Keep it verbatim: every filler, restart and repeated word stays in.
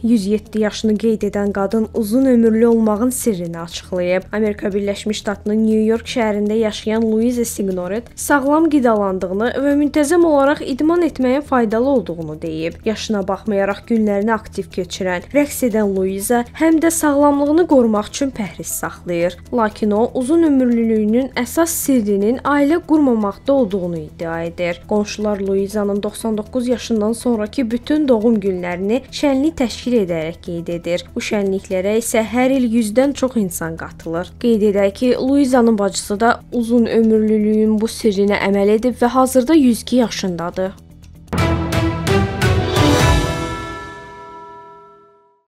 yüz yeddi yaşını qeyd edən qadın uzun ömürlü olmağın sirrini açıqlayıb. Amerika Birləşmiş Ştatının New York şəhərində yaşayan Louise Signoret sağlam qidalandığını və müntəzəm olaraq idman etməyin faydalı olduğunu deyib. Yaşına baxmayaraq günlərini aktiv keçirən, rəqs edən Louise həm də sağlamlığını qorumaq üçün pəhriz saxlayır. Lakin o, uzun ömürlülüyünün əsas sirrinin ailə qurmamaqda olduğunu iddia edir. Qonşular Louise'nin doxsan doqquz yaşından sonraki bütün doğum günlərini şənlik təşkil edərək qeyd edir. Bu şənliklərə isə hər il yüzdən çox insan qatılır. Qeyd edək ki, Louise'nin bacısı da uzun ömürlülüyün bu sirrinə əməl edib və hazırda yüz iki yaşındadır.